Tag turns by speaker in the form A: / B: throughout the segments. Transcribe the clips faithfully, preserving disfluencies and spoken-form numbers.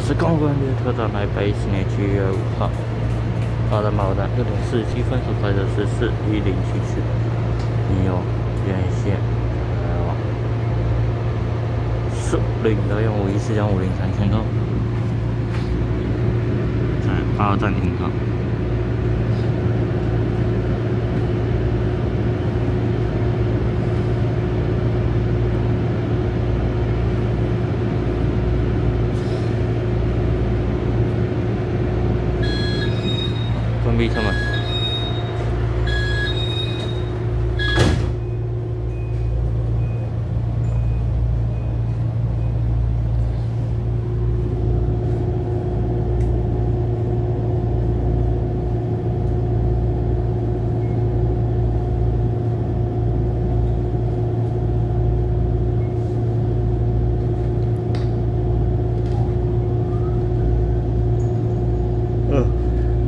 A: 是公关列车站台北十年七月五号，好的毛站六点四十七分所开的是四一零七次，你有沿线来往树林的用五一四将五零三千高，在八号站停靠。 关闭车门。嗯。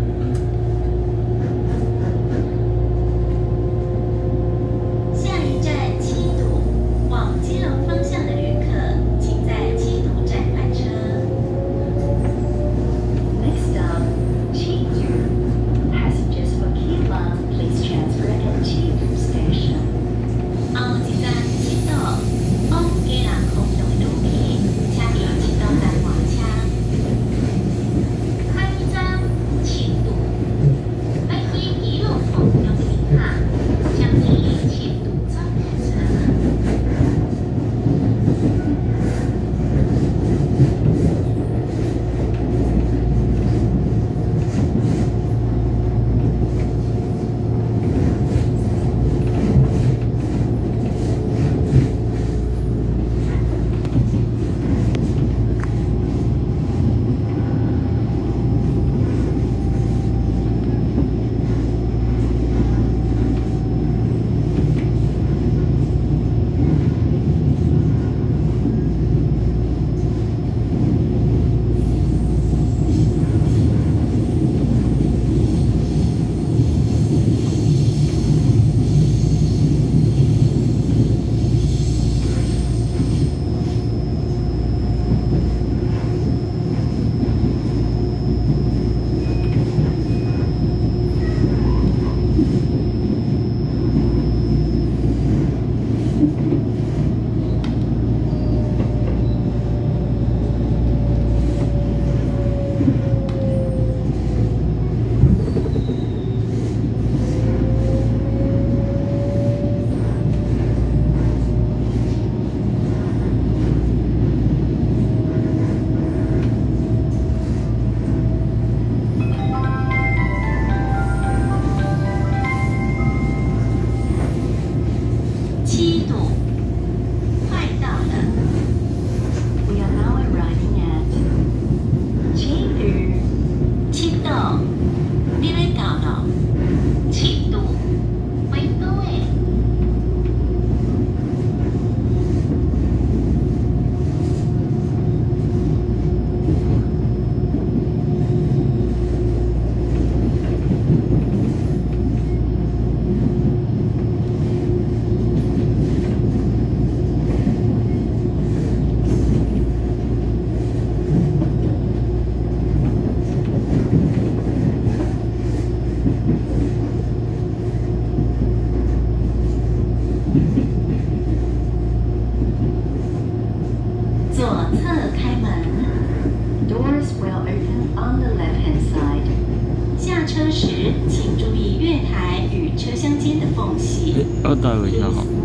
A: 二代微笑好，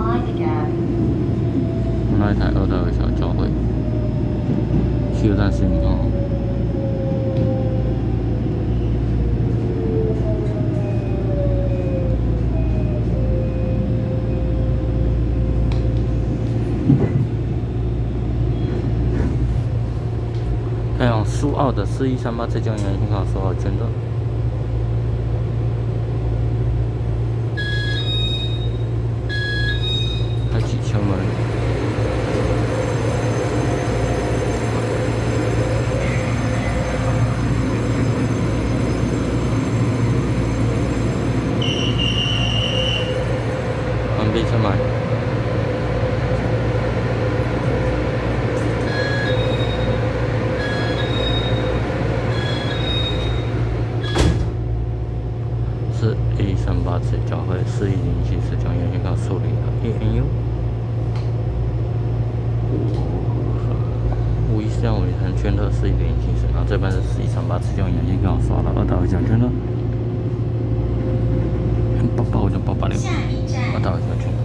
A: 那一台二代微笑教会，西游站是你看哦。还有苏澳的四一三八浙江沿线号说好真的。 车门，关闭车门。 八次交汇四一零七四将原先告处理了 A N U。五一四将五一三圈的四一零七四，然后这边是四一三八次将原先刚好刷了二到一项圈的。八八五将八八六，二到一项圈。